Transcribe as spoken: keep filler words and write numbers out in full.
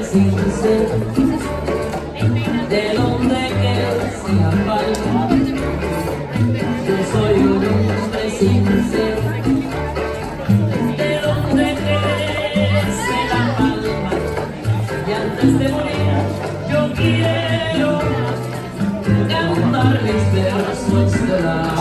sincero, de donde que sea palma. Yo soy un hombre sincero, de donde crece la palma. Y antes de morir yo quiero cantar mis versos de la